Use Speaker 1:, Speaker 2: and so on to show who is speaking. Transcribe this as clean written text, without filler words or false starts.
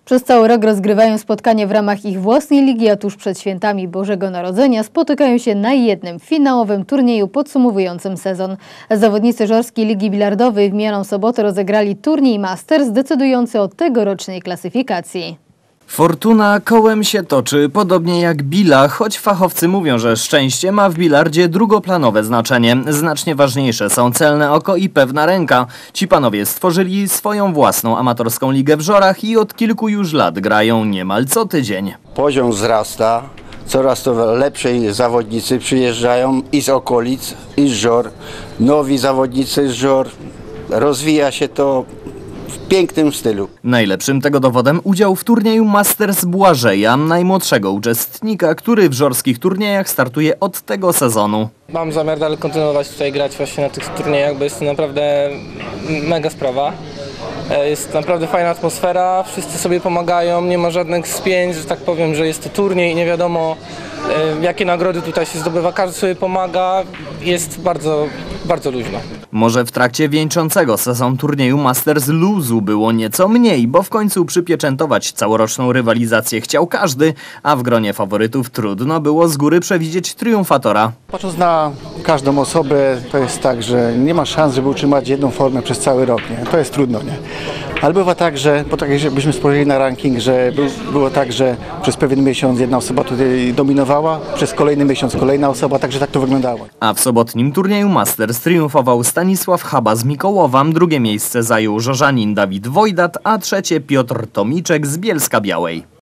Speaker 1: Przez cały rok rozgrywają spotkanie w ramach ich własnej ligi, a tuż przed świętami Bożego Narodzenia spotykają się na jednym finałowym turnieju podsumowującym sezon. Zawodnicy Żorskiej Ligi Bilardowej w minioną sobotę rozegrali turniej Masters decydujący o tegorocznej klasyfikacji.
Speaker 2: Fortuna kołem się toczy, podobnie jak billa, choć fachowcy mówią, że szczęście ma w bilardzie drugoplanowe znaczenie. Znacznie ważniejsze są celne oko i pewna ręka. Ci panowie stworzyli swoją własną amatorską ligę w Żorach i od kilku już lat grają niemal co tydzień.
Speaker 3: Poziom wzrasta, coraz to lepsi zawodnicy przyjeżdżają i z okolic, i z Żor. Nowi zawodnicy z Żor. Rozwija się to w pięknym stylu.
Speaker 2: Najlepszym tego dowodem udział w turnieju Masters Błażeja, najmłodszego uczestnika, który w żorskich turniejach startuje od tego sezonu.
Speaker 4: Mam zamiar dalej kontynuować tutaj grać właśnie na tych turniejach, bo jest to naprawdę mega sprawa. Jest naprawdę fajna atmosfera, wszyscy sobie pomagają, nie ma żadnych spięć, że tak powiem, że jest to turniej i nie wiadomo jakie nagrody tutaj się zdobywa, każdy sobie pomaga, jest bardzo, bardzo luźno.
Speaker 2: Może w trakcie wieńczącego sezon turnieju Masters luzu było nieco mniej, bo w końcu przypieczętować całoroczną rywalizację chciał każdy, a w gronie faworytów trudno było z góry przewidzieć triumfatora.
Speaker 5: Patrząc na każdą osobę, to jest tak, że nie ma szans, żeby utrzymać jedną formę przez cały rok, nie? To jest trudno, nie? Ale bywa tak, że, bo tak jakbyśmy spojrzeli na ranking, że było tak, że przez pewien miesiąc jedna osoba tutaj dominowała, przez kolejny miesiąc kolejna osoba, także tak to wyglądało.
Speaker 2: A w sobotnim turnieju Masters triumfował Stanisław Chaba z Mikołowa, drugie miejsce zajął żorzanin Dawid Wojdat, a trzecie Piotr Tomiczek z Bielska Białej.